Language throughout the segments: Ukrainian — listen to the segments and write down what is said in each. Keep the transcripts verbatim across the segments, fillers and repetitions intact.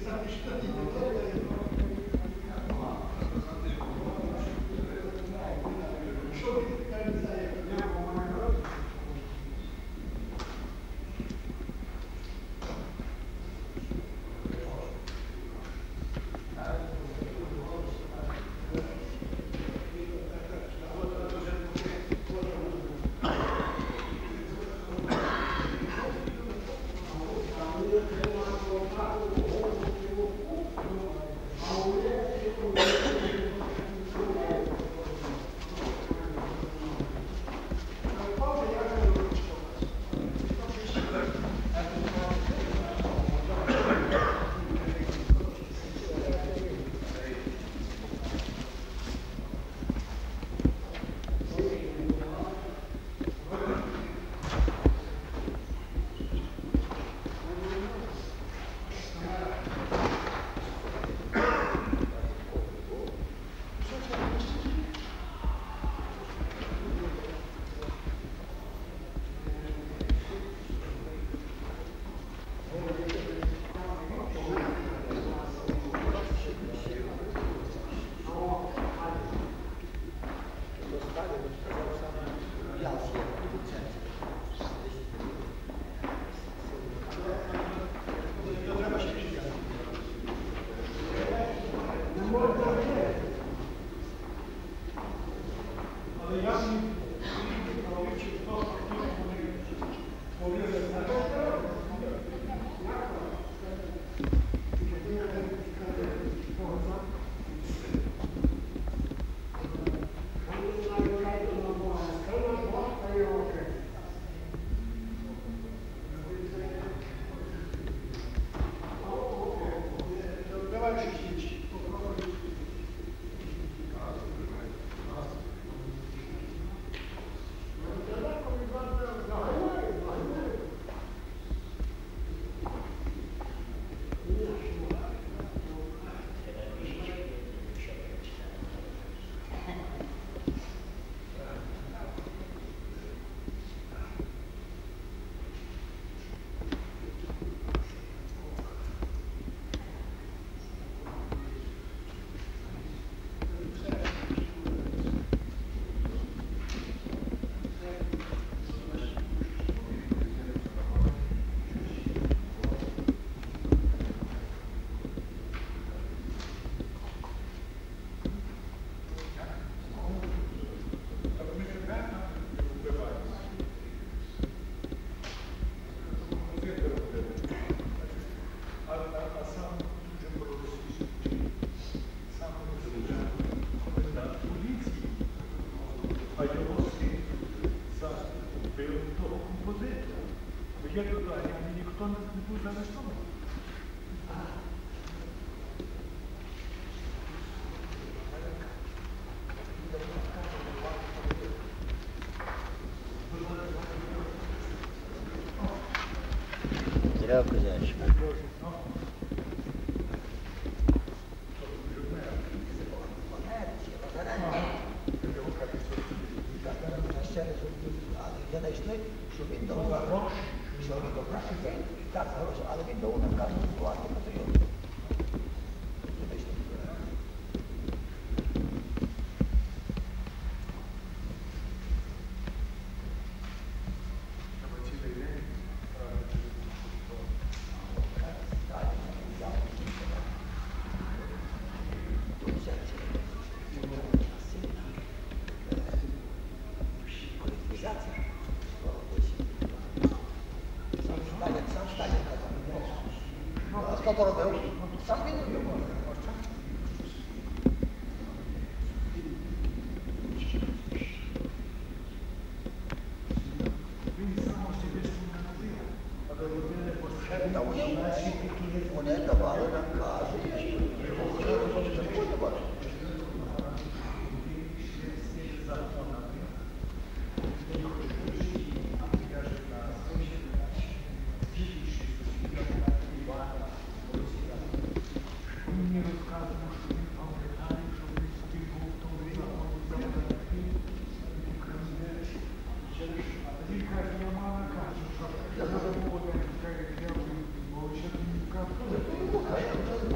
Зря козячка. Я знайшли, що він дав гроші, що він дав гроші, так, гроші, але він дав наказ плати патріотів. Хто поробив? Сам він робив. Та вони давали накази. Я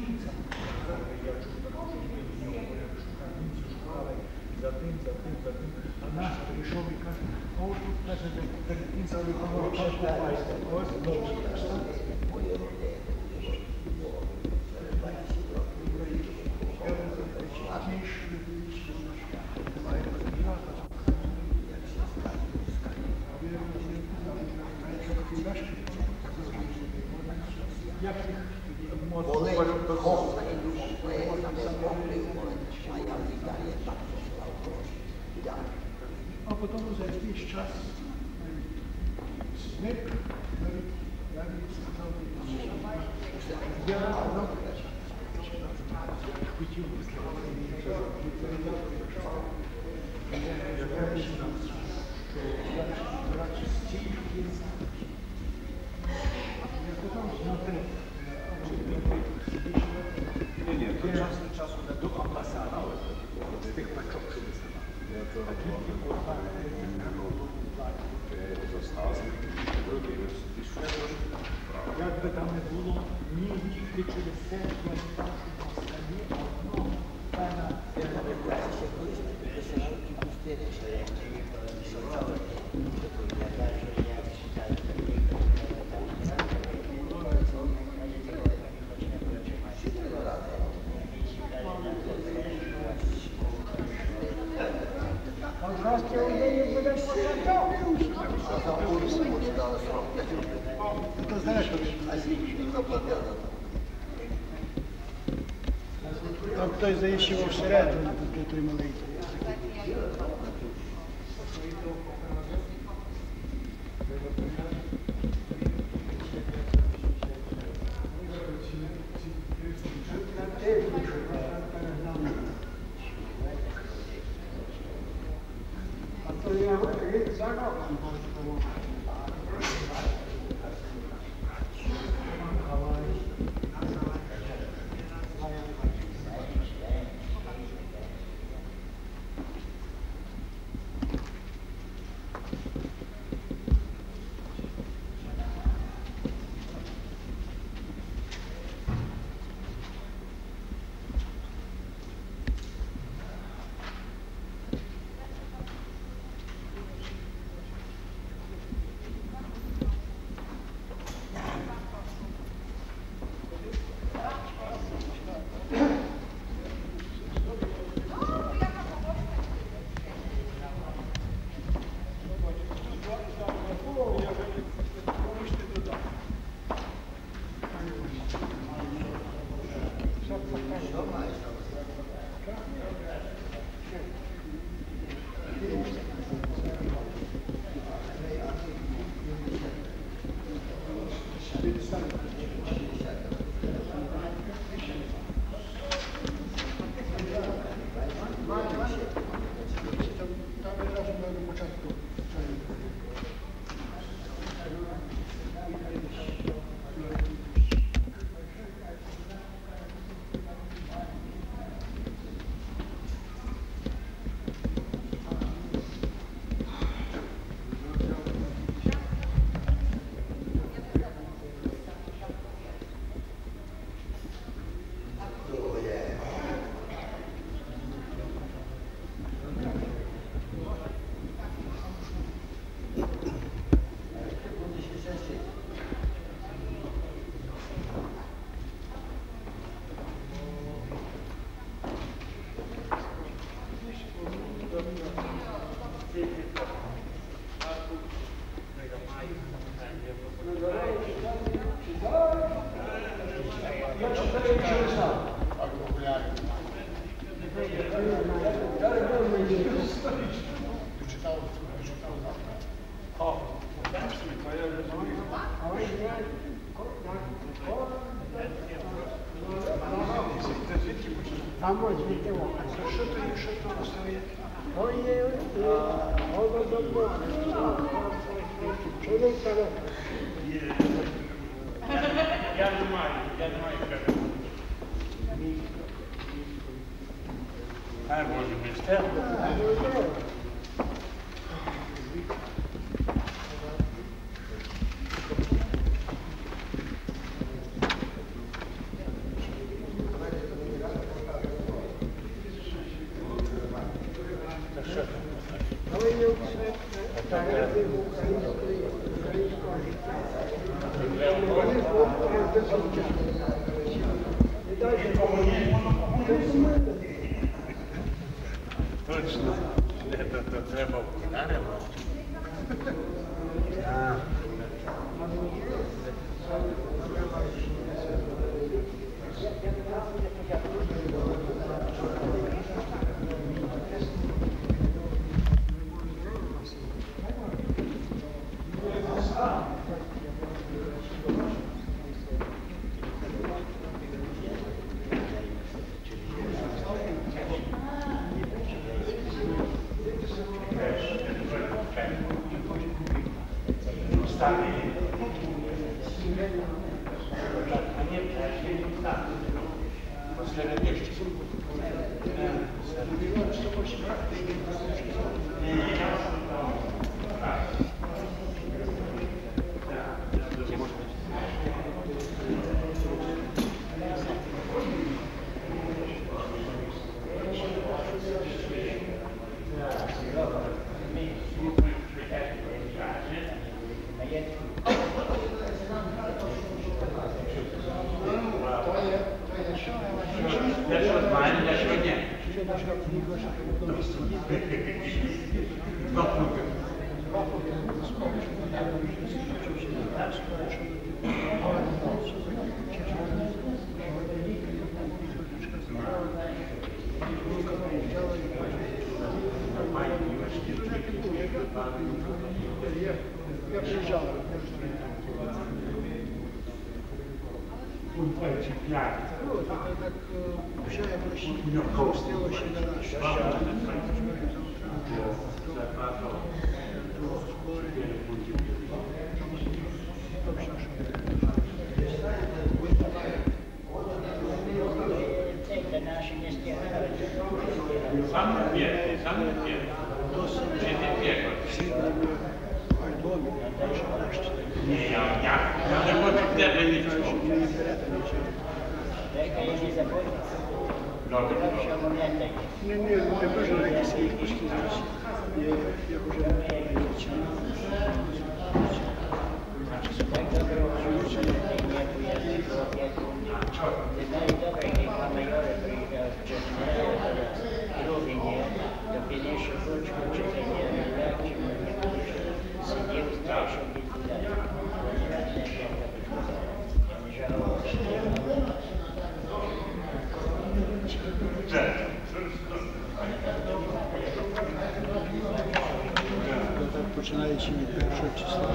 Вінниця. Я чув також, що він нього, я шукав Вінницю, шукали за тим, за тим, за тим. А наш прийшов і каже, а ось тут, каже, перед Вінницею говорить, що купається. Ось добре. Мої родини, було двадцять років. А ми йшли, немає розбігати. Як всі скажуть, Коли ховна і любові, не помилували, а я вітаю, так пішла в гроші. а потім за якийсь час зник, навіть, я навіть сказав, я хотів би сказати, що я вирішив, що я радше стільки, я сказав, знати, Ні, ні, то час від часу не до амбасади, з тих пачок, що ви сказали. А тільки як би там не було, ні, тільки через це, я не знав, що в Москалі одно, певна, Я пам'ятаю, що колись веселянки пустини ще що це Пожалуйста, у неї буде посадок. а за курсом вони дали сорок п'ять років. Ти знаєш, що А скільки їм заплатили? там хтось заїщив всередину, той малий. А то я за роком Там ось звідти око. Що то є, що то стоїть? Ой, є, голодомор. Чоловік там. Я не маю, я не маю кредиту. А може містерство? Точно. Это то треба вкидаємо. Так. Я приезжал. Un po' ci piace. Ну, это так общаем Россию, сделал еще на наш. Сам первый, сам первый. Жити первый. Альбоме, дальше можете. Не, я, я, я не хочу тебе ничего. Добре, добре. Не, не, я тоже родительские книжки здесь. Я, я уже починаючи від першого числа.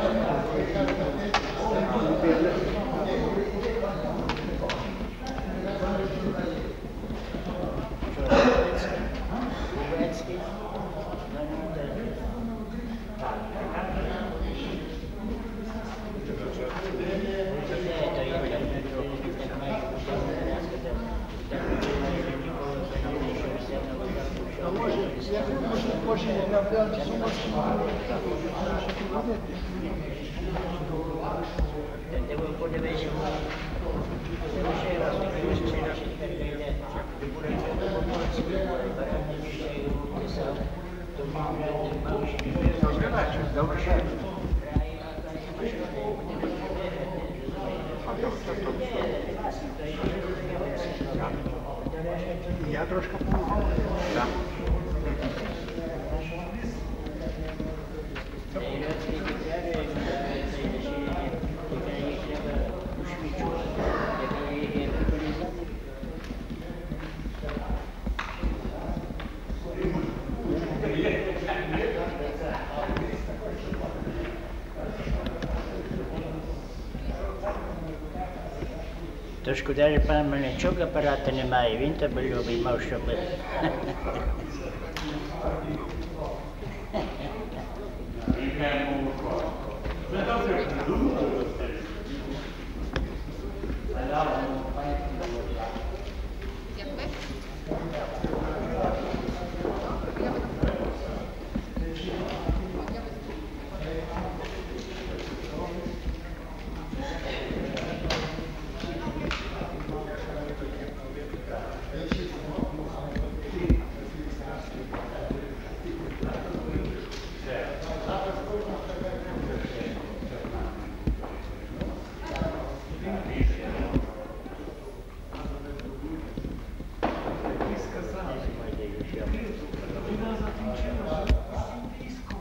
Devo un po' di mesi non c'era c'era Я трошки помогу. Да. То шкода, že pán Mlečok aparáta nemá, i він тебе любить, мав що би. Війна закінчилася, всі військо.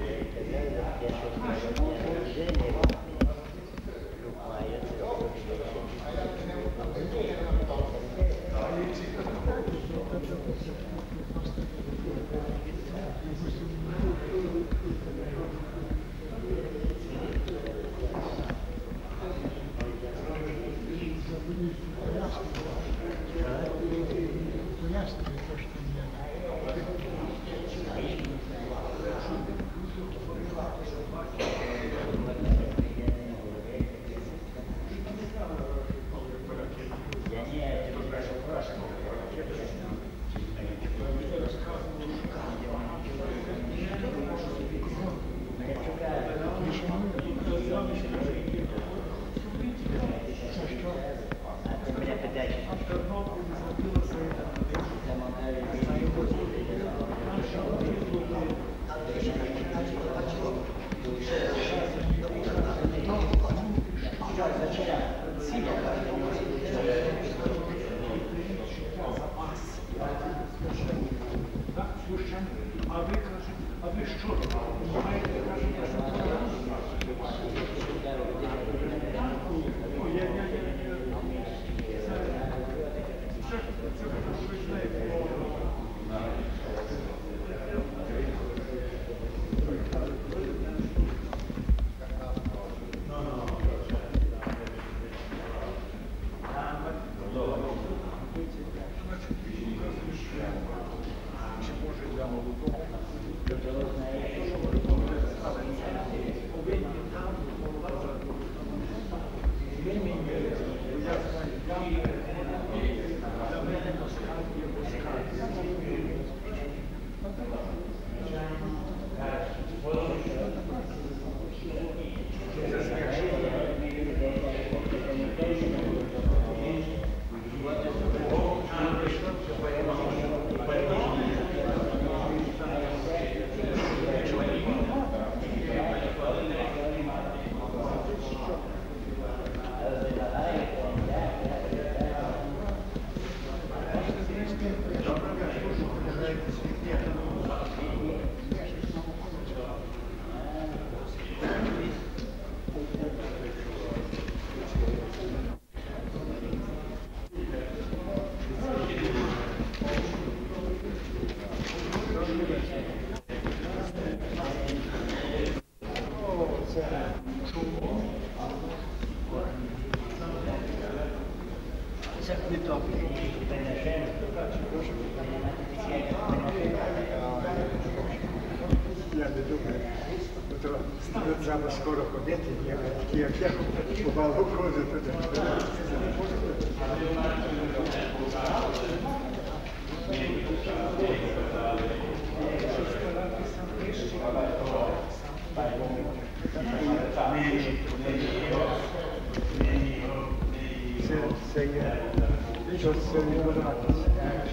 А ви кажете, а ви що? Маєте, кажете, що я, я, я, це, це, ви знаєте. Я не думаю, то треба скоро ходити, такі як я, помалу ходити туди. Це, це є, що це відбуватися.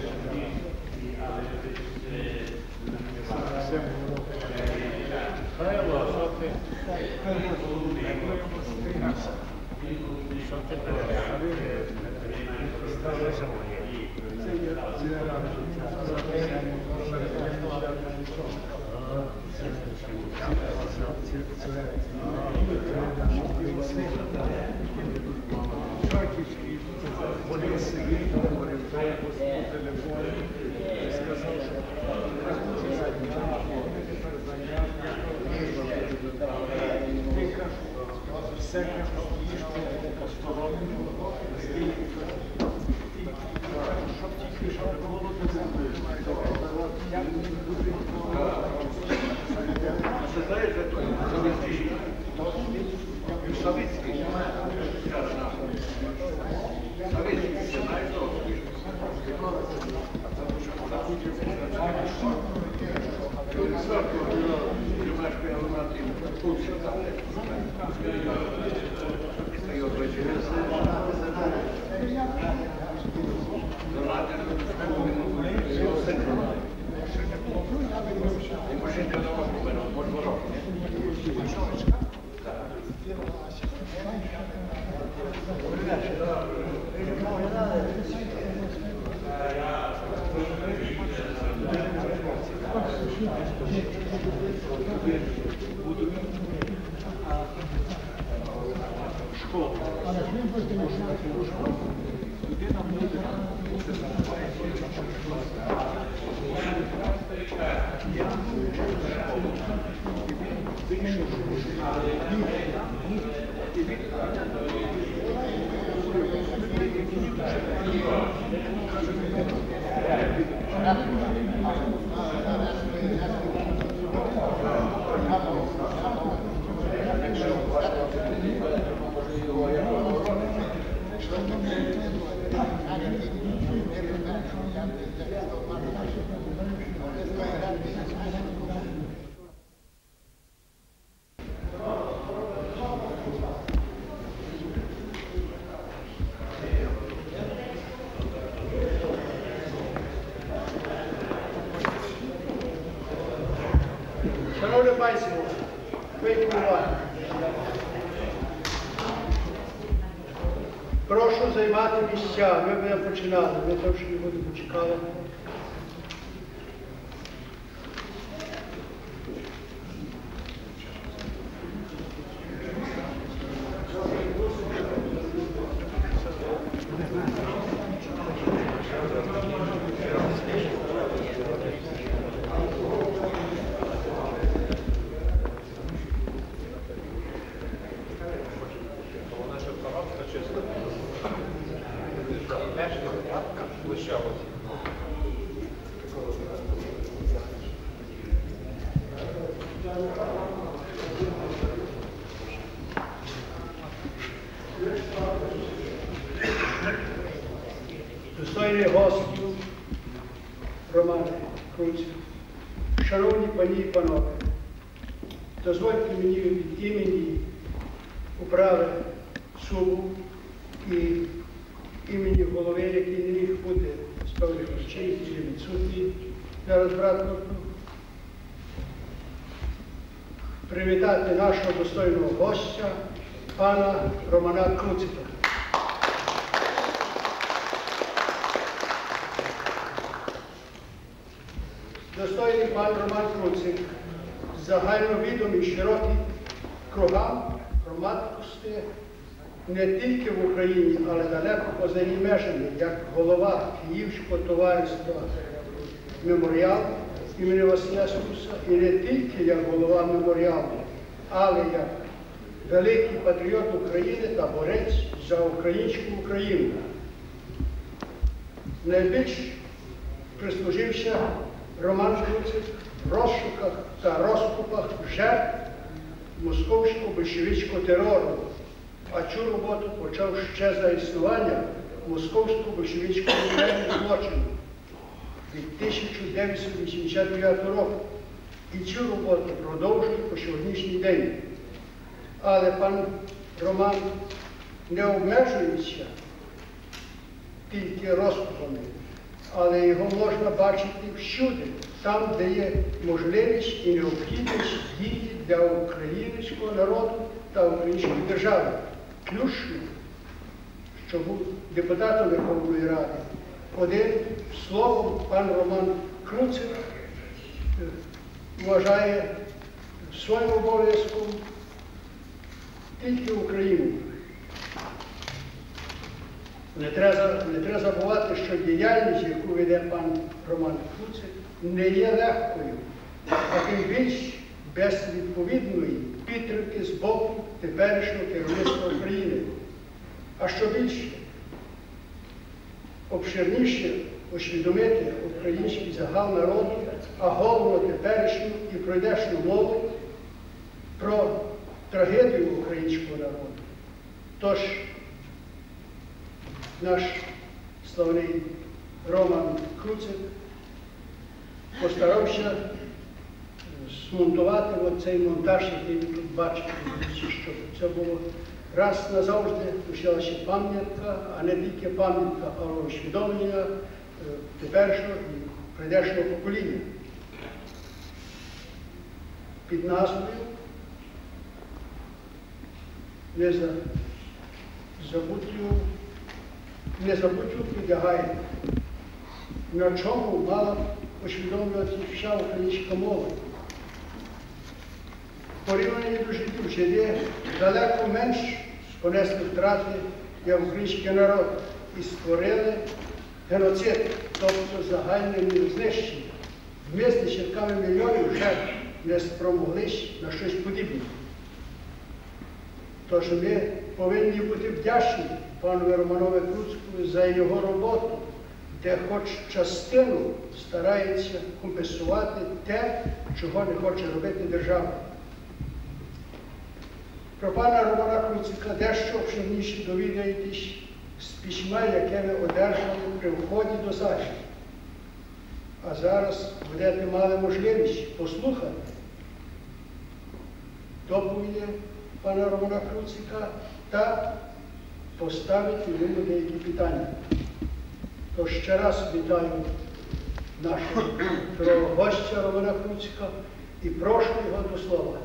Це Правило, що ти? Що ти Харківський вони сиділи, говорив по телефону, сказав, що все кажуть, їжджу посторонньо, щоб тільки що було Це знаєте, той Савицький? Савицький. Савицький, це знаєш, Thank you. будуть школи. Людина буде це Шановне панство, вийдіть увагу. Прошу займати місця, ми будемо починати, ми трошки будемо чекати. Достойний гостю Роман Круцик, шановні пані і панове, дозвольте мені від імені управи суду і імені голови, який не міг бути з певних причин, які є відсутні для розбратного, привітати нашого достойного гостя, пана Романа Круцика. Достойний пан Роман Круцик, загальновідомий широким кругам громадськості не тільки в Україні, але далеко поза її межами, як голова Київського товариства «Меморіал» імені Василя Стуса, і не тільки як голова «Меморіалу», але як великий патріот України та борець за українську Україну. Найбільш прислужився Роман Круцик в розшуках та розкопах жертв московського большевицького терору, а цю роботу почав ще за існування московського большевицького злочину від тисяча дев'ятсот вісімдесят дев'ятого року. І цю роботу продовжує по сьогоднішній день. Але пан Роман не обмежується тільки розкопами, але його можна бачити всюди, там, де є можливість і необхідність дії для українського народу та української держави. Ключно, що був депутатом Верховної Ради. Один словом пан Роман Круцик вважає своїм обов'язком тільки Україну. Не треба, не треба забувати, що діяльність, яку веде пан Роман Круцик, не є легкою, а тим більш без відповідної підтримки з боку теперішнього керівництва України. А що більше, обширніше усвідомити український загал народу, а головно теперішню і пройдешню молодь про трагедію українського народу. Тож, наш славний Роман Круцик постарався змонтувати цей монтаж, який ви тут бачите, щоб це було раз назавжди лишилася пам'ятка, а не тільки пам'ятка, а усвідомлення теперішнього і прийдешнього покоління. Під назвою не за забуттю, не забуттю підлягає на чому мала усвідомлювати вся українська мова. В порівнянні до життів жиди далеко менш понесли втрати, як український народ, і створили геноцид, тобто загальне знищення. Ми з десятками мільйонів жертв не спромоглись на щось подібне. Тож ми повинні бути вдячні панові Романові Круцьку за його роботу, де хоч частину старається компенсувати те, чого не хоче робити держава. Про пана Романа Круцька дещо обширніше довідаєтесь з письма, яке ви одержали при вході до зали. А зараз будете мали можливість послухати доповіді пана Романа Круцька та поставити йому деякі питання. Тож ще раз вітаю нашого гостя Романа Круцька і прошу його до слова.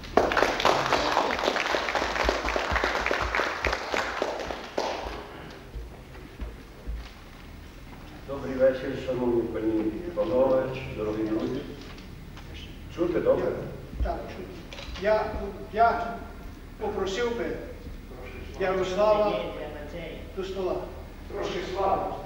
Добрий вечір, шановні пані і панове, дорогі друзі. Чути добре? Так, чути. Я, я попросив би Ярослава до стола. Трошки слава.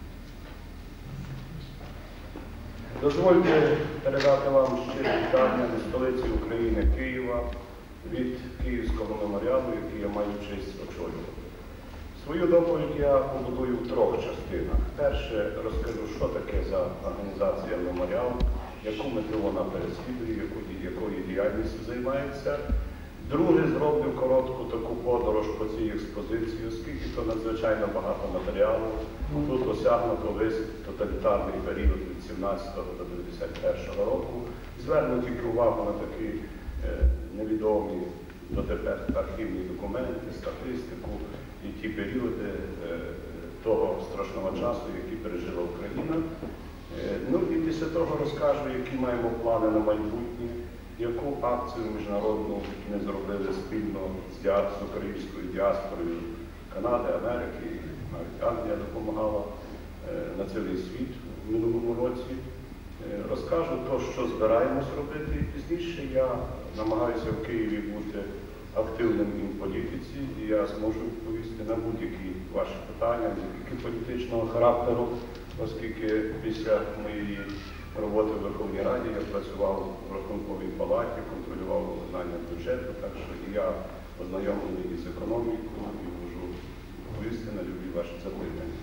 Дозвольте передати вам щирі вітання до столиці України Києва від Київського меморіалу, який я маю честь очолювати. Свою доповідь я побудую в трьох частинах. Перше, розкажу, що таке за організація меморіал, яку мету вона переслідує, якою діяльністю займається. Друге, зроблю коротку таку подорож по цій експозиції, оскільки то надзвичайно багато матеріалу. Тут осягнуто весь тоталітарний період від сімнадцятого до дев'яносто першого року. Зверну тільки увагу на такі е, невідомі дотепер архівні документи, статистику і ті періоди е, того страшного часу, який пережила Україна. Е, ну і після того розкажу, які маємо плани на майбутнє, яку акцію міжнародну ми зробили спільно з, діа... з українською діаспорою Канади, Америки, навіть Англія допомагала е, на цілий світ в минулому році. Е, розкажу то, що збираємось робити, і пізніше я намагаюся в Києві бути активним і в політиці, і я зможу відповісти на будь-які ваші питання, будь-які політичного характеру, оскільки після моєї роботи в Верховній Раді я працював в Рахунковій палаті, контролював виконання бюджету, так що і я ознайомлений із економікою і можу відповісти на любі ваші запитання.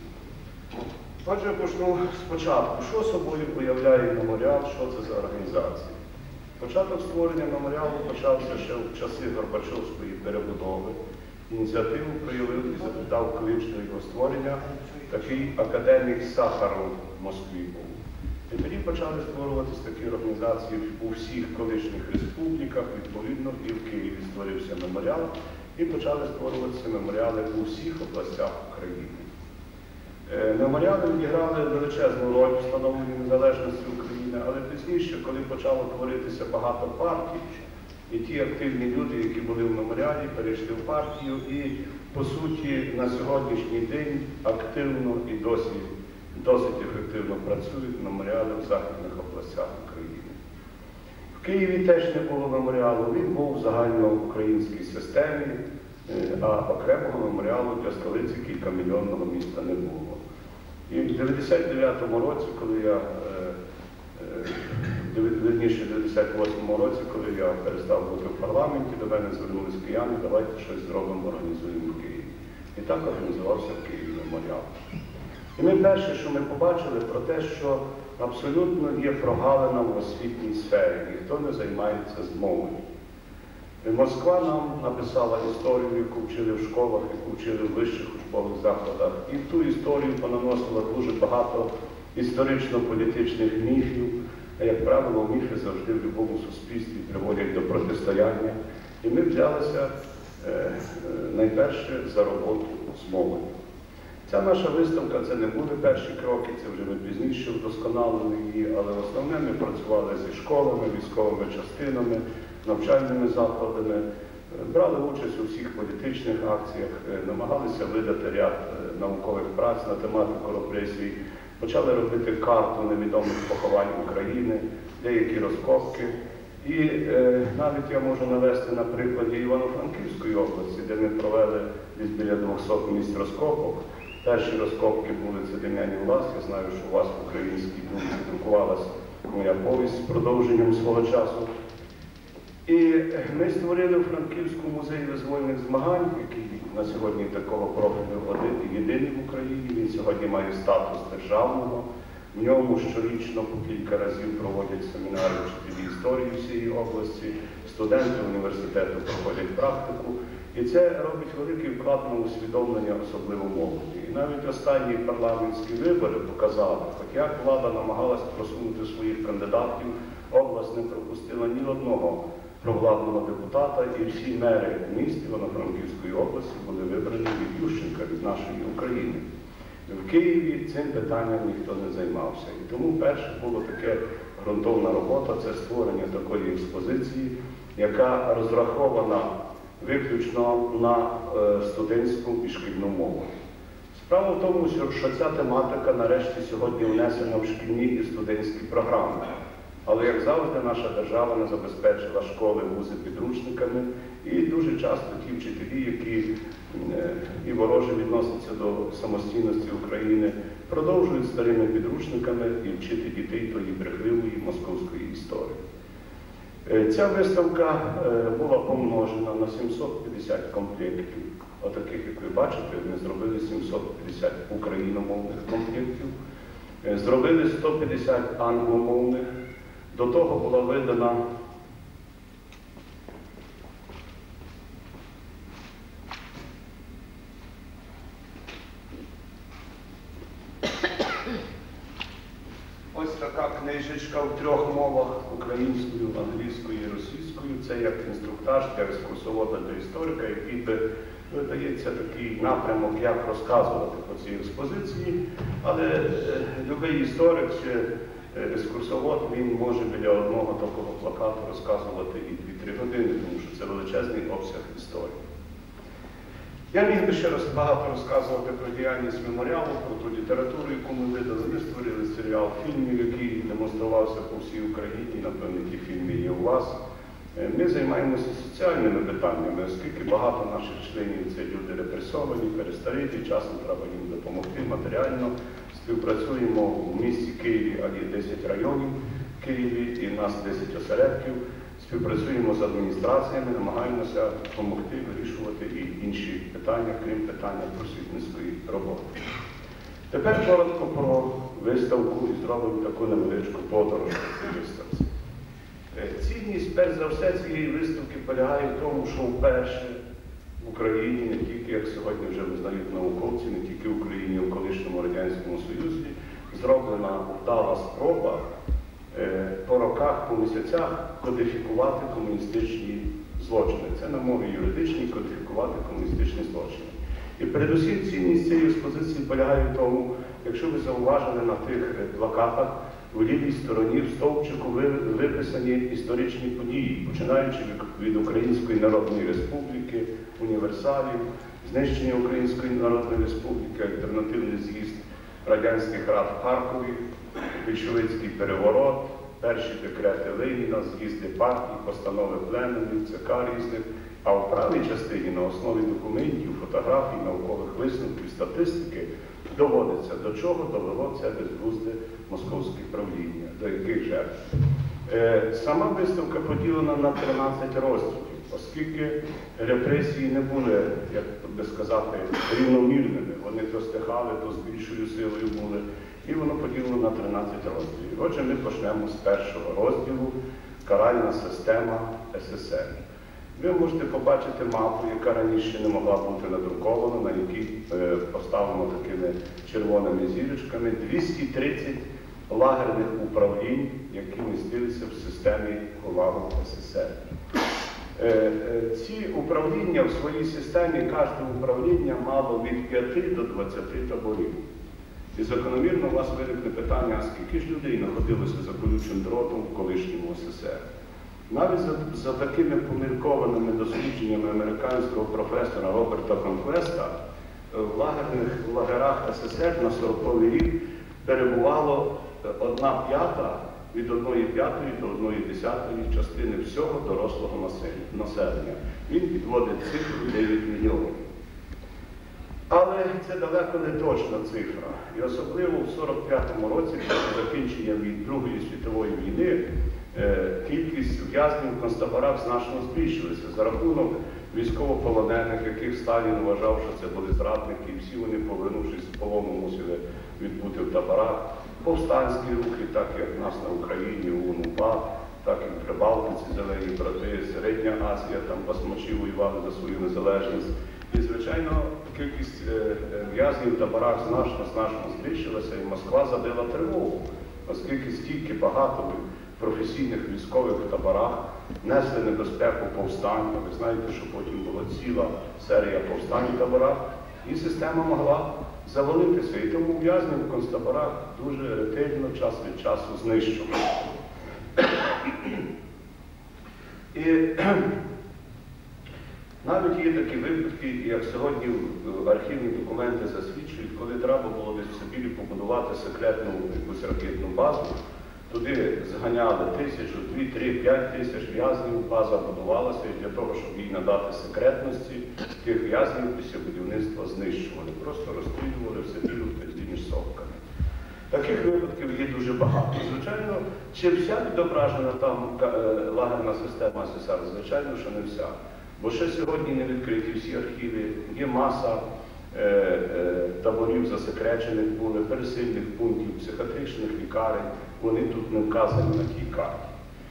Отже, почну спочатку. Що собою уявляє меморіал, що це за організація? Початок створення меморіалу почався ще в часи Горбачовської перебудови. Ініціативу проявив і запитав колишнього його створення такий академік Сахаров в Москві був. І тоді почали створюватися такі організації у всіх колишніх республіках, відповідно і в Києві створився меморіал, і почали створюватися меморіали у всіх областях України. Меморіали відіграли величезну роль в встановленні незалежності України, але пізніше, коли почало творитися багато партій, і ті активні люди, які були в меморіалі, перейшли в партію і, по суті, на сьогоднішній день активно і досі, досить ефективно працюють меморіали в західних областях України. В Києві теж не було меморіалу, він був в загальноукраїнській системі, а окремого меморіалу для столиці кількамільйонного міста не було. І в дев'яносто дев'ятому році, коли я, вірніше, в дев'яносто восьмому році, коли я перестав бути в парламенті, до мене звернулися кияни, давайте щось зробимо, організуємо в Києві. І так організувався в Києві меморіал. І ми перше, що ми побачили, про те, що абсолютно є прогалина в освітній сфері, ніхто не займається з мовою. Москва нам написала історію, яку вчили в школах, яку вчили в вищих учбових закладах. І в ту історію понаносила дуже багато історично-політичних міфів. А, як правило, міфи завжди в будь-якому суспільстві приводять до протистояння. І ми взялися е, найперше за роботу з мовою. Ця наша виставка – це не були перші кроки, це вже ми пізніше вдосконалили її, але основне ми працювали зі школами, військовими частинами, навчальними закладами, брали участь у всіх політичних акціях, намагалися видати ряд наукових праць на тематику репресій почали робити карту невідомих поховань України, деякі розкопки. І е, навіть я можу навести на прикладі Івано-Франківської області, де ми провели десь біля двохсот місць розкопок. Перші розкопки були це Дем'янів Лас. Я знаю, що у вас в українській думці друкувалася моя повість з продовженням свого часу. І ми створили у Франківському музеї визвольних змагань, який на сьогодні такого профілю один і єдиний в Україні. Він сьогодні має статус державного. В ньому щорічно по кілька разів проводять семінари вчителі історії всієї області, студенти університету проходять практику. І це робить великий вклад на усвідомлення, особливо молоді. І навіть останні парламентські вибори показали, хоч як влада намагалась просунути своїх кандидатів, область не пропустила ні одного провладного депутата, і всі мери міст Івано-Франківської області були вибрані від Ющенка, від нашої України. В Києві цим питанням ніхто не займався. І тому перше було таке ґрунтовна робота, це створення такої експозиції, яка розрахована виключно на студентську і шкільну мову. Справа в тому, що ця тематика нарешті сьогодні внесена в шкільні і студентські програми. Але, як завжди, наша держава не забезпечила школи, вузи підручниками, і дуже часто ті вчителі, які і вороже відносяться до самостійності України, продовжують старими підручниками і вчити дітей тої брехливої московської історії. Ця виставка була помножена на сімсот п'ятдесят комплектів. Отаких, як ви бачите, ми зробили сімсот п'ятдесят україномовних комплектів, зробили сто п'ятдесят англомовних. До того була видана ось така книжечка в трьох мовах – українською, англійською і російською. Це як інструктаж для екскурсовода, для історика, який би видається такий напрямок, як розказувати по цій експозиції. Але е, любий історик чи екскурсовод, він може біля одного такого плакату розказувати і дві-три години, тому що це величезний обсяг історії. Я міг би ще раз багато розказувати про діяльність меморіалу, про ту літературу, яку ми видали. Ми створили серіал фільмів, який демонструвався по всій Україні, напевно, ті фільми є у вас. Ми займаємося соціальними питаннями, оскільки багато наших членів – це люди репресовані, перестарілі, часом треба їм допомогти матеріально. Співпрацюємо в місті Києві, а є десять районів в Києві і в нас десять осередків. Співпрацюємо з адміністраціями, намагаємося допомогти вирішувати і інші питання, крім питання просвітницької роботи. Тепер коротко про виставку і зробимо таку невеличку подорож по цій виставці. Цінність, перш за все, цієї виставки полягає в тому, що вперше в Україні, не тільки, як сьогодні вже визнають науковці, не тільки в Україні, а в колишньому Радянському Союзі, зроблена вдала спроба по роках, по місяцях кодифікувати комуністичні злочини. Це на мові юридичній кодифікувати комуністичні злочини. І передусім цінність цієї експозиції полягає в тому, якщо ви зауважили на тих плакатах, у лівій стороні в стовпчику виписані історичні події, починаючи від Української Народної Республіки, універсалів, знищення Української Народної Республіки, альтернативний з'їзд радянських рад в Харкові, більшовицький переворот, перші декрети Леніна, з'їзди партій, постанови пленумів, ЦК різних, а в правій частині на основі документів, фотографій, наукових висновків, статистики доводиться, до чого довело це безглузде московське правління, до яких жертв. Е, сама виставка поділена на тринадцять розділів, оскільки репресії не були, як би сказати, рівномірними. Вони то стихали, то з більшою силою були. І воно поділено на тринадцять розділів. Отже, ми почнемо з першого розділу «Каральна система СССР». Ви можете побачити мапу, яка раніше не могла бути надрукована, на якій е, поставлено такими червоними зірочками двісті тридцять лагерних управлінь, які містилися в системі ГУЛАГу СССР. Е, е, ці управління в своїй системі, кожне управління мало від п'яти до двадцяти таборів. І закономірно у вас виникне питання, а скільки ж людей знаходилося за колючим дротом в колишньому СССР. Навіть за, за такими поміркованими дослідженнями американського професора Роберта Конквеста в лагерних в лагерах СССР на сороковий рік перебувало одна п'ята від одної п'ятої до одної десятої частини всього дорослого населення. Він підводить цифру дев'ять мільйонів. Але це далеко не точна цифра. І особливо в сорок п'ятому році, після закінчення від Другої світової війни, кількість в'язнів в концтаборах значно збільшилася за рахунок військовополонених, яких Сталін вважав, що це були зрадники, і всі вони, повернувшись з полону, мусили відбути в таборах. Повстанські рухи, так як в нас на Україні, УНУПА, так і в Прибалтиці, Зелені брати, Середня Азія, там басмачі воювали за свою незалежність. І, звичайно, кількість в'язнів в таборах значно-значно збільшилася, і Москва забила тривогу, оскільки стільки багато професійних військових в таборах несли небезпеку повстань. Ви знаєте, що потім була ціла серія повстань в таборах, і система могла завалитися. І тому в'язнів в концтаборах дуже ретельно час від часу знищували. І навіть є такі випадки, як сьогодні архівні документи засвідчують, коли треба було десь в Сибірі побудувати секретну якусь ракетну базу, туди зганяли тисячу, дві, три, п'ять тисяч в'язнів, база будувалася, і для того, щоб їй надати секретності, тих в'язнів після будівництва знищували, просто розстрілювали в Сибіру тоді між совками. Таких випадків є дуже багато. Звичайно, чи вся відображена там лагерна система СССР? Звичайно, що не вся. Бо ще сьогодні не відкриті всі архіви, є маса е, е, таборів засекречених були, пересильних пунктів, психіатричних лікарень, вони тут не вказані на тій карті.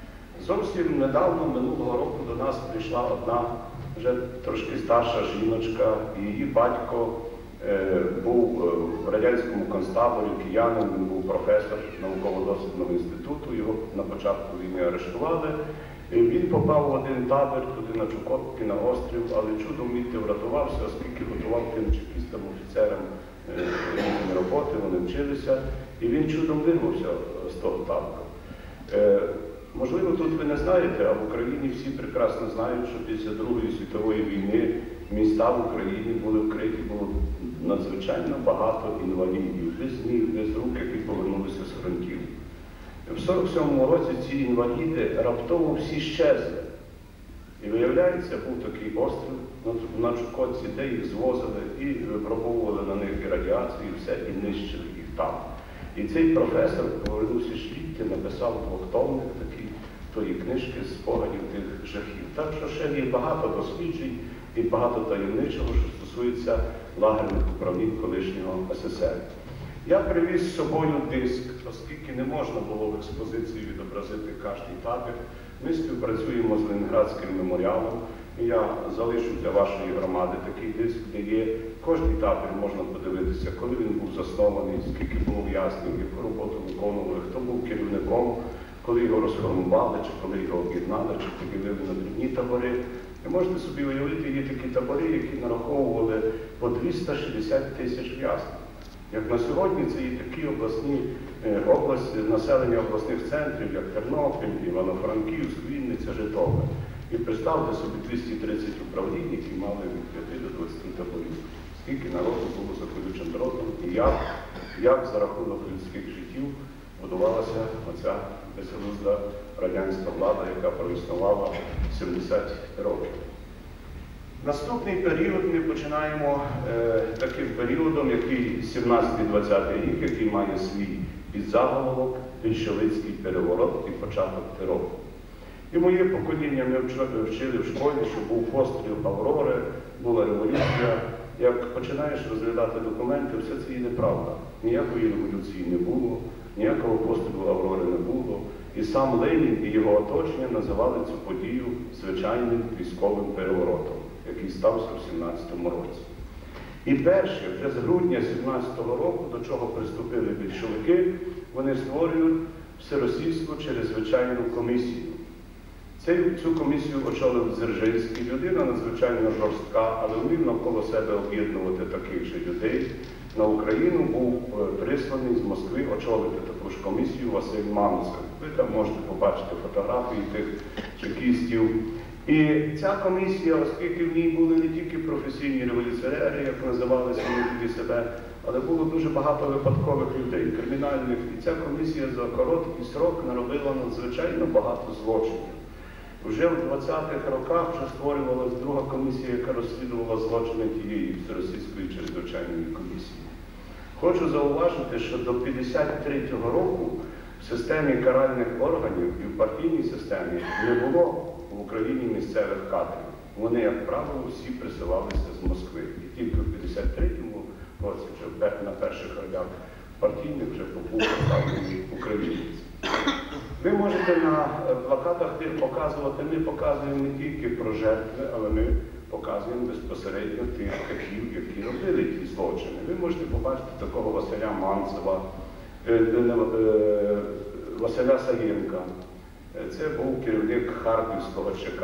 Зовсім недавно, минулого року, до нас прийшла одна вже трошки старша жіночка, і її батько е, був в радянському концтаборі, киянин, він був професор науково-дослідного інституту, його на початку війни арештували. Він попав в один табір, туди на Чукотки, на острів, але чудом мітти врятувався, оскільки готував тим чекістам, офіцерам різні роботи, вони вчилися, і він чудом вирвався з того табору. Е, можливо, тут ви не знаєте, а в Україні всі прекрасно знають, що після Другої світової війни міста в Україні були вкриті, було надзвичайно багато інвалідів, без ніг, без рук, які повернулися з фронтів. В сорок сьомому році ці інваліди раптово всі щезли. І виявляється, був такий острів на Чукотці, де їх звозили і випробовували на них і радіацію, і все, і нищили їх там. І цей професор, повернувся з Шлітти, написав двохтомник такий, тої книжки з спогадів тих жахів. Так що ще є багато досліджень і багато таємничого, що стосується лагерних управлінь колишнього СССР. Я привіз з собою диск, оскільки не можна було в експозиції відобразити кожний табір. Ми співпрацюємо з Ленінградським меморіалом. Я залишу для вашої громади такий диск, де є кожний табір, можна подивитися, коли він був заснований, скільки було в'язнів, яку роботу виконували, хто був керівником, коли його розформували, чи коли його об'єднали, чи поділили на дрібні табори. Ви можете собі уявити, є такі табори, які нараховували по двісті шістдесят тисяч в'язнів. Як на сьогодні це є такі обласні області, населення обласних центрів, як Тернопіль, Івано-Франківськ, Вінниця, Житомир. І представте собі двісті тридцять управлінь, які мали від п'яти до двадцяти таборів. Скільки народу було за колючим дротом і як, як за рахунок людських життів будувалася оця безглузда радянська влада, яка проіснувала сімдесят років. Наступний період ми починаємо е, таким періодом, який сімнадцятий двадцятий рік, який має свій підзаголовок «Більшовицький переворот і початок терору». І моє покоління ми вчили в школі, що був постріл Аврори, була революція. Як починаєш розглядати документи, все це є неправда. Ніякої революції не було, ніякого пострілу Аврори не було. І сам Ленін і його оточення називали цю подію звичайним військовим переворотом, який стався в сімнадцятому році. І перше, вже з грудня сімнадцятого року, до чого приступили більшовики, вони створюють всеросійську чрезвичайну комісію. Цю комісію очолив Дзержинський, людина надзвичайно жорстка, але вмів навколо себе об'єднувати таких же людей. На Україну був присланий з Москви очолити таку ж комісію Василь Мамцев. Ви там можете побачити фотографії тих чекістів. І ця комісія, оскільки в ній були не тільки професійні революціонери, як називалися вони тоді себе, але було дуже багато випадкових людей, кримінальних, і ця комісія за короткий срок наробила надзвичайно багато злочинів. Вже в двадцятих роках вже створювалася друга комісія, яка розслідувала злочини тієї Всеросійської чрезвичайної комісії. Хочу зауважити, що до п'ятдесят третього року в системі каральних органів і в партійній системі не було в Україні місцевих кадрів. Вони, як правило, всі присилалися з Москви. І тільки в п'ятдесят третьому році, вже на перших ролях партійних, вже був поставлений українець. Ви можете на плакатах тих показувати, ми показуємо не тільки про жертви, але ми показуємо безпосередньо тих катів, які робили ті злочини. Ви можете побачити такого Василя Манцева, Василя Саєнка. Це був керівник Харківського ЧК.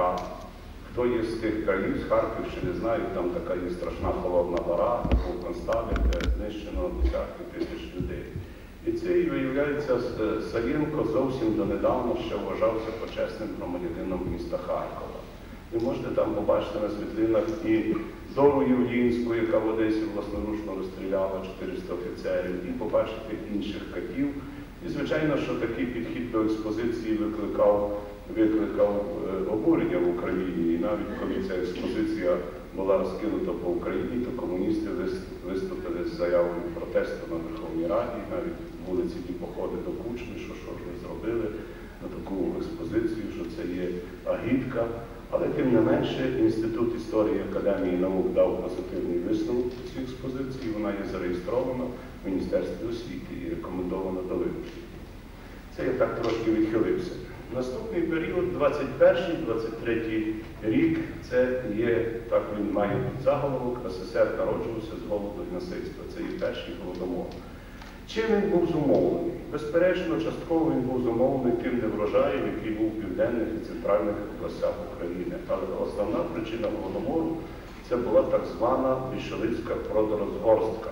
Хто є з тих країв, з Харківщини, знають, там така є страшна Холодна Гора, був концтабір, де знищено десятки тисяч людей. І цей, виявляється, Саєнко зовсім донедавна ще вважався почесним громадянином міста Харкова. Ви можете там побачити на світлинах і Дору Юлінську, яка в Одесі власноручно розстріляла чотириста офіцерів, і побачити інших катів. І, звичайно, що такий підхід до експозиції викликав, викликав обурення в Україні. І навіть коли ця експозиція була розкинута по Україні, то комуністи виступили з заявою протесту на Верховній Раді, навіть вулиці ті походи до Кучми, що що ж ви зробили на таку експозицію, що це є агітка. Але тим не менше, Інститут історії Академії наук дав позитивний висновок по цій експозиції, вона є зареєстрована в Міністерстві освіти і рекомендована до вивчення. Це я так трошки відхилився. Наступний період, двадцять перший — двадцять третій рік, це є, так він має під заголовок, СССР народжувався з голоду і насильства. Це є перший голодомор. Чим він був зумовлений? Безперечно, частково він був зумовлений тим неврожаєм, який був в південних і центральних областях України. Але основна причина голодомору – це була так звана більшовицька продорозгорстка.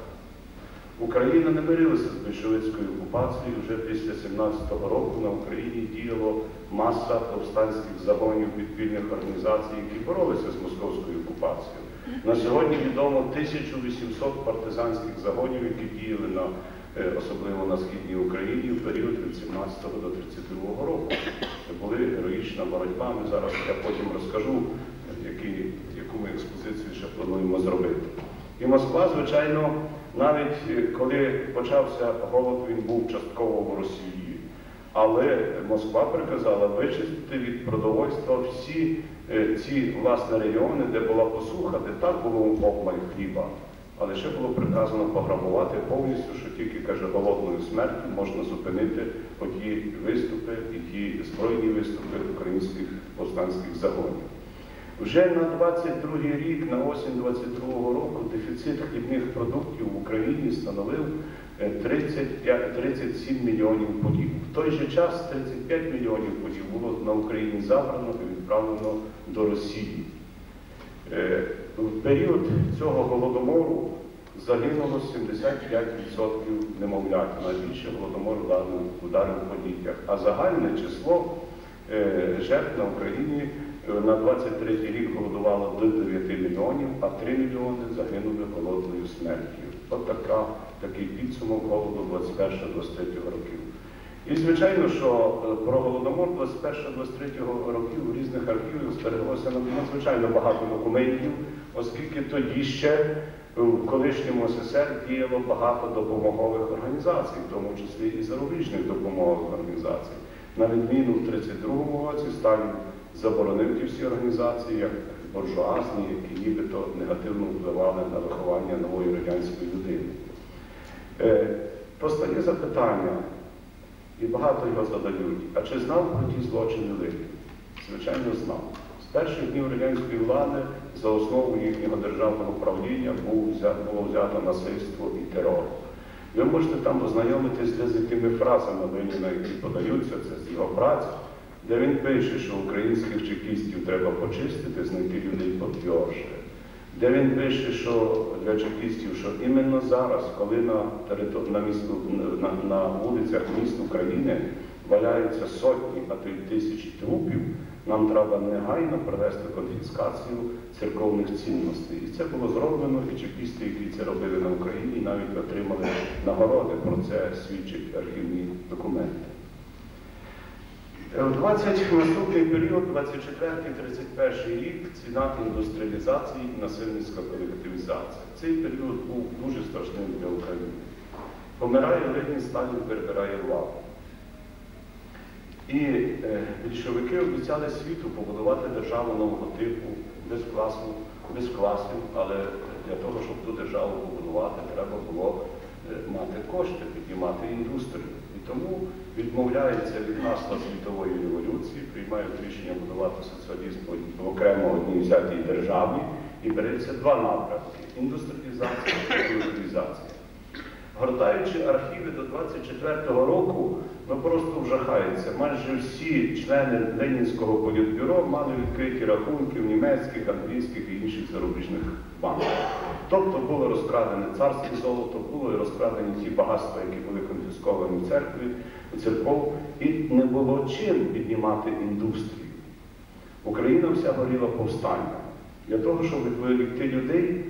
Україна не мирилася з більшовицькою окупацією. Вже після сімнадцятого року на Україні діяло маса повстанських загонів підпільних організацій, які боролися з московською окупацією. На сьогодні відомо тисяча вісімсот партизанських загонів, які діяли на особливо на Східній Україні в період від сімнадцятого до тридцять другого року. Це була героїчна боротьба. Ми зараз, я потім розкажу, які, яку ми експозицію ще плануємо зробити. І Москва, звичайно, навіть коли почався голод, він був частково в Росії. Але Москва приказала вичистити від продовольства всі ці, власне, регіони, де була посуха, де так було обмаль хліба. Але ще було приказано пограбувати повністю, що тільки, каже, голодною смертю можна зупинити оті виступи і ті збройні виступи українських повстанських загонів. Вже на двадцять другий рік, на осінь двадцять другого року, дефіцит хлібних продуктів в Україні становив тридцять сім мільйонів пудів. В той же час тридцять п'ять мільйонів пудів було на Україні забрано і відправлено до Росії. В період цього голодомору загинуло сімдесят п'ять відсотків немовлят. Найбільше голодомор ударив по дітях. А загальне число жертв на Україні на двадцять третій рік голодувало до дев'яти мільйонів, а три мільйони загинули голодною смертю. От така, такий підсумок голоду двадцять першого — двадцять третього років. І, звичайно, що про голодомор двадцять першого — двадцять третього років в різних архівах збереглося надзвичайно багато документів, оскільки тоді ще в колишньому СССР діяло багато допомогових організацій, в тому числі і зарубіжних допомогових організацій. На відміну в тридцять другому році Сталін заборонив ті всі організації, як буржуазні, які нібито негативно впливали на виховання нової радянської людини. Е, постає запитання, і багато його задають, а чи знав про ті злочини Ленін? Звичайно, знав. З перших днів радянської влади за основу їхнього державного правління було взято насильство і терор. Ви можете там ознайомитись з якими фразами Леніна, які подаються, це з його праці, де він пише, що українських чекістів треба почистити, знайти людей поб'yorше. Де він пише, що для чекістів, що іменно зараз, коли на, на, місту, на, на вулицях міст України валяються сотні, а то й тисячі трупів, нам треба негайно провести конфіскацію церковних цінностей. І це було зроблено, і чекісти, які це робили на Україні, навіть отримали нагороди. Про це свідчать архівні документи. В двадцять наступний період, двадцять четвертий — тридцять перший рік, ціна індустріалізації і насильницька колективізація. Цей період був дуже страшним для України. Помирає Ленін, Сталін перебирає владу. І е, більшовики обіцяли світу побудувати державу нового типу, без класу, без класів, але для того, щоб ту державу побудувати, треба було е, мати кошти, піднімати індустрію. І тому відмовляється від гасла світової революції, приймають рішення будувати соціалізм в окремо одній взятій державі, і береться два напрямки – індустріалізація і колективізація. Гортаючи архіви до двадцять четвертого року, ви просто вжахаєтеся. Майже всі члени Ленінського політбюро мали відкриті рахунки в німецьких, англійських і інших зарубіжних банках. Тобто було розкрадене царське золото, були розкрадені ті багатства, які були конфісковані в церкві, у церков, і не було чим піднімати індустрію. Україна вся горіла повстання. Для того, щоб відволікти людей,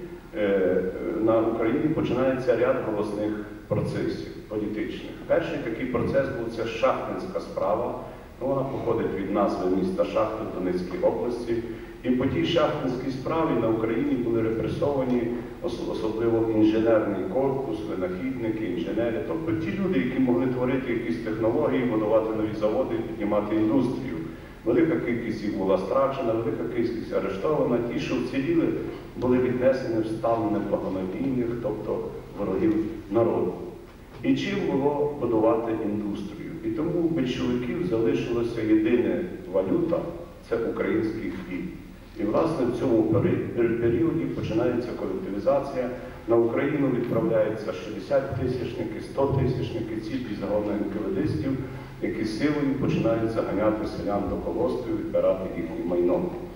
на Україні починається ряд голосних процесів політичних. Перший такий процес був це Шахтинська справа. Вона походить від назви міста Шахти в Донецькій області. І по тій Шахтинській справі на Україні були репресовані особливо інженерний корпус, винахідники, інженери. Тобто ті люди, які могли творити якісь технології, будувати нові заводи, піднімати індустрію. Велика кількість їх була страчена, велика кількість арештована. Ті, що вціліли, були віднесені в стан неблагонадійних, тобто ворогів народу. І чим було будувати індустрію? І тому у більшовиків залишилася єдина валюта – це український хліб. І, власне, в цьому періоді починається колективізація. На Україну відправляються шістдесят тисячники, сто тисячники, цілі загони енкаведистів, які силою починають заганяти селян до колгоспів, відбирати їхнє майно.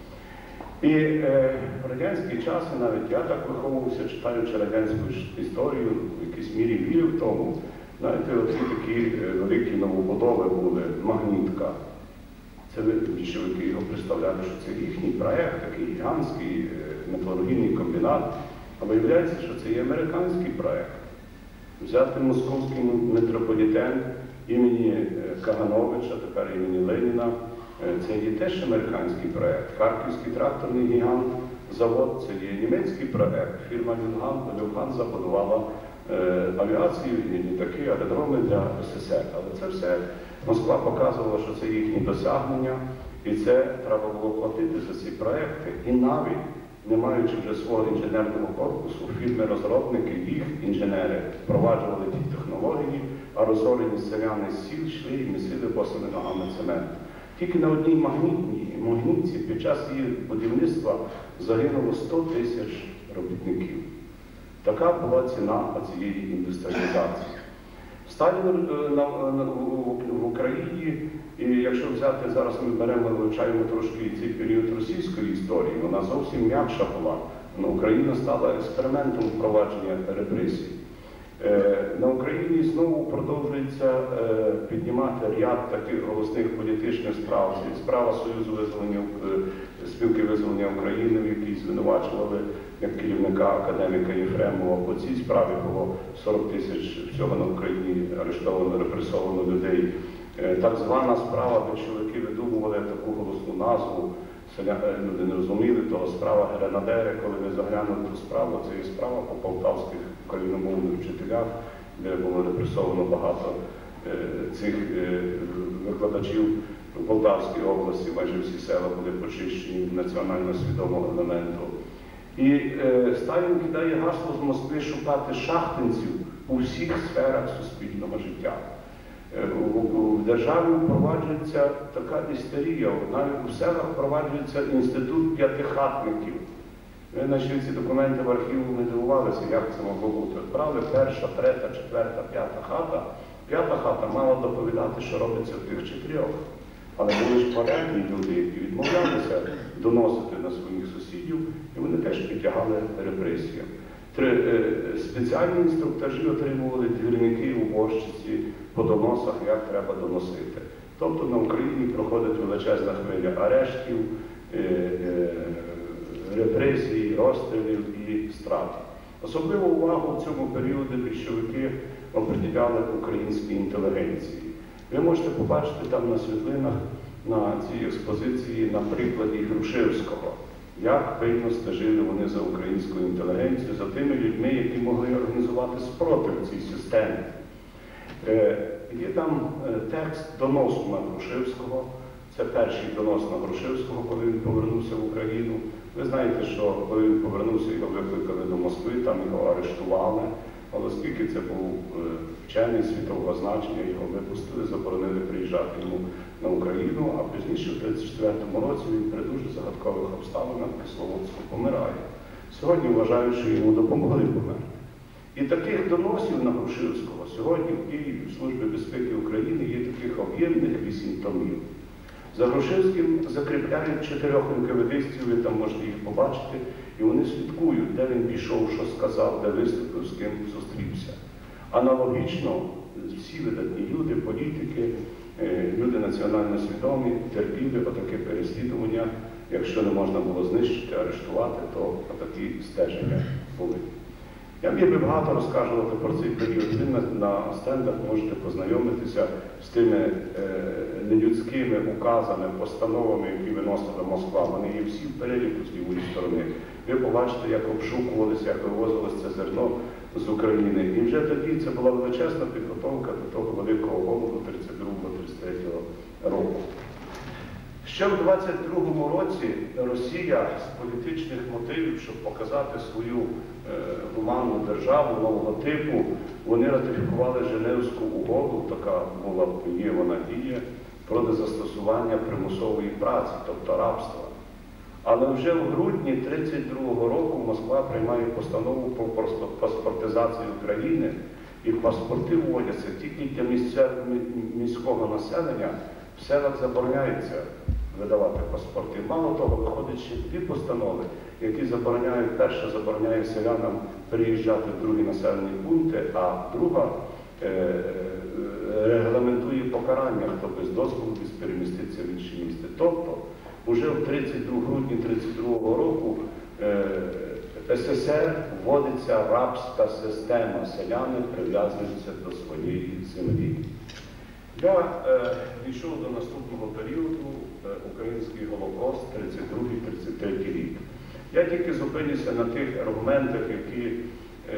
І е, в радянські часи, навіть я так виховувався, читаючи радянську історію, в якійсь мірі вірив в тому. Знаєте, оці такі е, великі новобудови були, Магнітка. Це більшовики його представляли, що це їхній проєкт, такий гігантський е, металургійний комбінат. А виявляється, що це є американський проєкт. Взяти московський метрополітен імені Кагановича, тепер імені Леніна, це є теж американський проєкт. Харківський тракторний гігант, завод, це є німецький проєкт. Фірма Люфтганза забудувала е, авіацію, літаки, аеродроми для ес ес ер. Але це все Москва показувала, що це їхні досягнення, і це треба було платити за ці проєкти. І навіть, не маючи вже свого інженерного корпусу, фірми-розробники, їх інженери впроваджували ті технології, а розорені селяни з сіл йшли і місили босими ногами цемент. Тільки на одній магнітній магнітці під час її будівництва загинуло сто тисяч робітників. Така була ціна цієї індустріалізації. Сталін в Україні, і якщо взяти, зараз ми беремо, вивчаємо трошки цей період російської історії, вона зовсім м'якша була. Україна стала експериментом впровадження репресій. На Україні знову продовжується піднімати ряд таких голосних політичних справ. Це справа Союзу визволення, спілки визволення України, в якій звинувачували як керівника академіка Єфремова. По цій справі було сорок тисяч всього на Україні арештовано, репресовано людей. Так звана справа, більшовики видумували таку голосну назву, люди не розуміли того, справа Гренадери. Коли ми заглянули ту справу, це є справа по полтавських україномовних вчителях, де було репресовано багато е, цих е, викладачів в Полтавській області, майже всі села були почищені від національно свідомого елементу. І е, Сталін кидає гасло з Москви шукати шахтинців у всіх сферах суспільного життя. В державі впроваджується така істерія, навіть у селах впроваджується інститут п'ятихатників. Ми знайшли ці документи в архіву, ми дивувалися, як це могло бути. Правда, перша, третя, четверта, п'ята хата. П'ята хата мала доповідати, що робиться в тих чотирьох. Але були ж порядні люди, які відмовлялися доносити на своїх сусідів, і вони теж підтягали репресіям. Спеціальні інструктажі отримували двірники, уборщиці по доносах, як треба доносити. Тобто на Україні проходить величезна хвиля арештів, репресій, розстрілів і страт. Особливу увагу в цьому періоді більшовики оприділяли українській інтелігенції. Ви можете побачити там на світлинах, на цій експозиції, на прикладі Грушевського, як пильно стежили вони за українською інтелігенцією, за тими людьми, які могли організувати спротив цій системі. Є там текст доносу на Грушевського. Це перший донос на Грушевського, коли він повернувся в Україну. Ви знаєте, що коли він повернувся, його викликали до Москви, там його арештували. Але оскільки це був вчений світового значення, його випустили, заборонили приїжджати йому на Україну, а пізніше, в тридцять четвертому році, він при дуже загадкових обставинах в Кисловодську помирає. Сьогодні вважають, що йому допомогли померти. І таких доносів на Грушевського сьогодні в Києві, в Службі безпеки України, є таких об'ємних вісім томів. За Грушевським закріпляють чотирьох енкаведистів, ви там можете їх побачити, і вони слідкують, де він пішов, що сказав, де виступив, з ким зустрівся. Аналогічно всі видатні люди, політики, люди національно свідомі, терпіли отаке переслідування. Якщо не можна було знищити, арештувати, то отакі стеження були. Я міг би багато розказувати про цей період. Ви на, на стендах можете познайомитися з тими е, нелюдськими указами, постановами, які виносила Москва. Вони є всі в переліку з лівої сторони. Ви побачите, як обшукувалися, як вивозилося це зерно з України. І вже тоді це була величезна підготовка до того великого голоду тридцять другого — тридцять третього року. Ще в двадцять другому році Росія з політичних мотивів, щоб показати свою е, гуманну державу нового типу, вони ратифікували Женевську угоду, така була, є вона діє, про застосування примусової праці, тобто рабства. Але вже в грудні тридцять другого року Москва приймає постанову про паспортизацію України, і паспорти вводяться тільки для місця, міського населення. В селах забороняється видавати паспорти. Мало того, виходять ще дві постанови, які забороняють, перша забороняє селянам переїжджати в другі населені пункти, а друга е, регламентує покарання, хто без дозволу десь переміститься в інше місце. Тобто, уже в грудні тридцять другого року е, СССР вводиться рабська система, селяни прив'язуються до своєї землі. Я дійшов е, до наступного періоду, е, український Голокост, тридцять другий — тридцять третій рік. Я тільки зупинюся на тих аргументах, які е,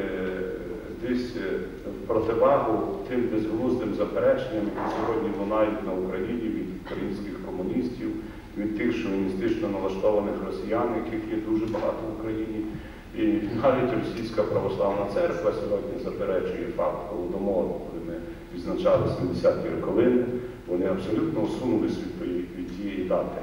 десь в противагу тим безглуздим запереченням, які сьогодні лунають на Україні від українських комуністів, від тих шовіністично налаштованих росіян, яких є дуже багато в Україні. І навіть Російська православна церква сьогодні заперечує факт Голодомору, коли ми відзначали сімдесяті роковини, вони абсолютно усунулись від тієї дати.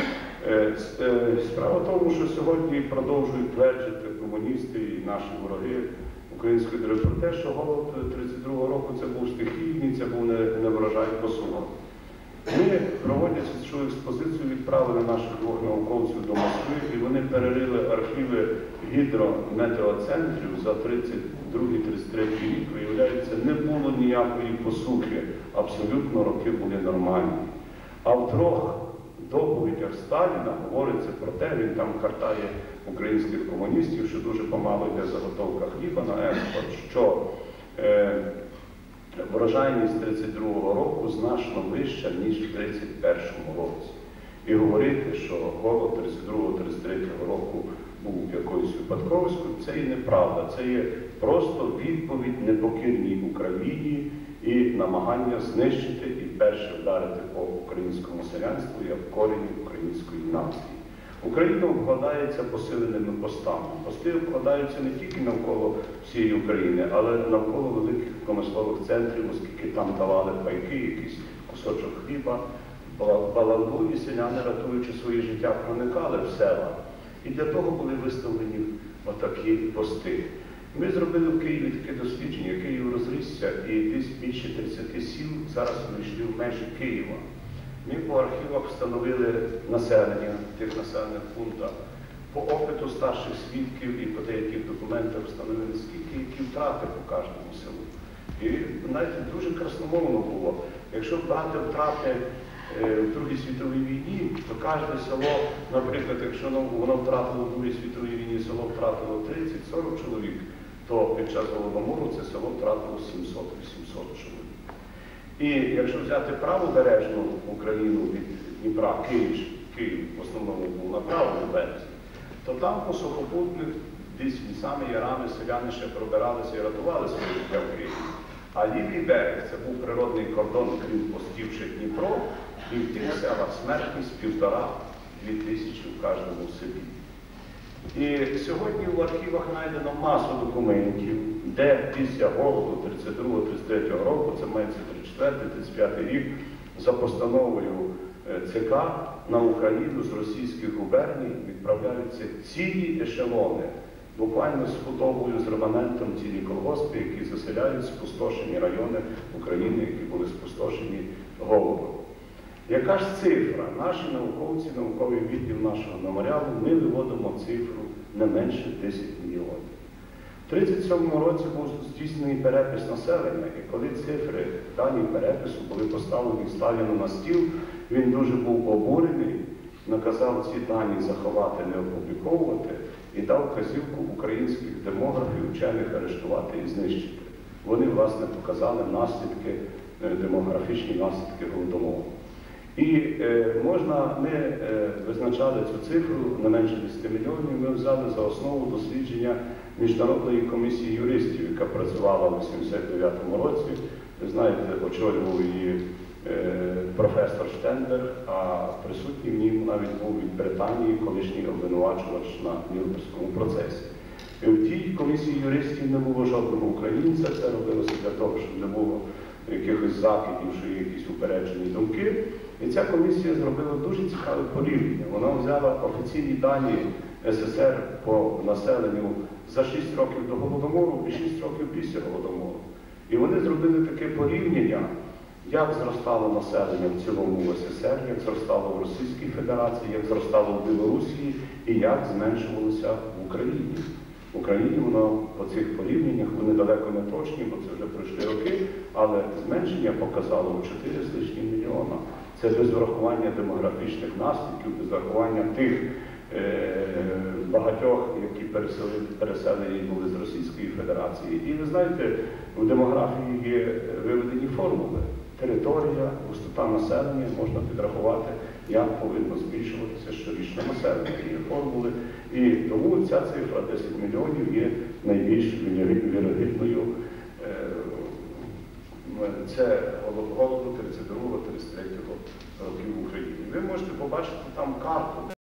Справа в тому, що сьогодні продовжують тверджити комуністи і наші вороги української держави про те, що голод тридцять другого року це був стихійний, це був не врожай посуху. Ми, проводячи цю експозицію, відправили наших двох науковців до Москви, і вони перерили архіви гідрометеоцентрів за тридцять другий — тридцять третій рік. Виявляється, не було ніякої посухи, абсолютно роки були нормальні. А в трьох доповідях Сталіна говориться про те, він там картає українських комуністів, що дуже помало йде заготовка хліба на експорт, що е, врожайність тридцять другого року значно вища, ніж в тридцять першому році. І говорити, що голод тридцять другого — тридцять третього року був якоюсь випадковістю, це і неправда. Це є просто відповідь непокірній Україні і намагання знищити і перше вдарити по українському селянству як корені української нації. Україна обкладається посиленими постами. Пости обкладаються не тільки навколо всієї України, але навколо великих промислових центрів, оскільки там давали пайки, якийсь кусочок хліба, баланду, і селяни, рятуючи своє життя, проникали в села. І для того були виставлені отакі пости. Ми зробили в Києві таке дослідження, Київ розрісся, і десь більше тридцяти сіл зараз вийшли в межі Києва. Ми по архівах встановили населення в тих населених пунктах. По опиту старших свідків і по деяких документах встановили, скільки які втрати по кожному селу. І навіть дуже красномовно було. Якщо брати втрати в Другій світовій війні, то кожне село, наприклад, якщо воно втратило в Другій світовій війні, село втратило тридцять-сорок чоловік, то під час Голодомору це село втратило сімсот-вісімсот чоловік. І якщо взяти правобережну Україну від Дніпра, Київ, Київ в основному був на правому березі, то там по сухопутних десь лісами, ярами селяни ще пробиралися і рятували своє життя в Києві. А лівий берег – це був природний кордон, крім постівши Дніпро, і в тих селах смертність півтора-дві тисячі в кожному селі. І сьогодні в архівах знайдено масу документів, де після голоду тридцять другого тридцять третього року, це мається тридцять четвертий тридцять п'ятий рік, за постановою ЦК на Україну з російських губерній відправляються цілі ешелони, буквально з худобою, з реманентом, цілі колгоспи, які заселяють спустошені райони України, які були спустошені голодом. Яка ж цифра? Наші науковці, науковий відділ нашого меморіалу, ми виводимо цифру не менше десять мільйонів. У тридцять сьомому році був здійснений перепис населення, і коли цифри дані перепису були поставлені Сталіну на стіл, він дуже був обурений, наказав ці дані заховати, не опубліковувати, і дав вказівку українських демографів, вчених арештувати і знищити. Вони, власне, показали наслідки, демографічні наслідки Голодомору. І е, можна, ми е, визначали цю цифру не менше десять мільйонів, ми взяли за основу дослідження Міжнародної комісії юристів, яка працювала у вісімдесят дев'ятому році. Ви знаєте, очолював її е, професор Штенберг, а присутній в ній навіть був від Британії колишній обвинувачувач на Нюрнберзькому процесі. І в тій комісії юристів не було жодного українця, це робилося для того, щоб не було якихось закидів, що є якісь упереджені думки. І ця комісія зробила дуже цікаве порівняння. Вона взяла офіційні дані СССР по населенню за шість років до Голодомору і шість років після Голодомору. І вони зробили таке порівняння, як зростало населення в цілому в СССР, як зростало в Російській Федерації, як зростало в Білорусі і як зменшувалося в Україні. В Україні воно по цих порівняннях, вони далеко не точні, бо це вже пройшли роки, але зменшення показало в чотири з лишнім мільйона. Це без врахування демографічних наслідків, без врахування тих е, багатьох, які переселені були з Російської Федерації. І ви знаєте, в демографії є виведені формули. Територія, густота населення, можна підрахувати, як повинно збільшуватися щорічне населення. Є формули. І тому ця цифра десять мільйонів є найбільш вірогідною. Це голоду тридцять другого тридцять третього років в Україні. Ви можете побачити там карту.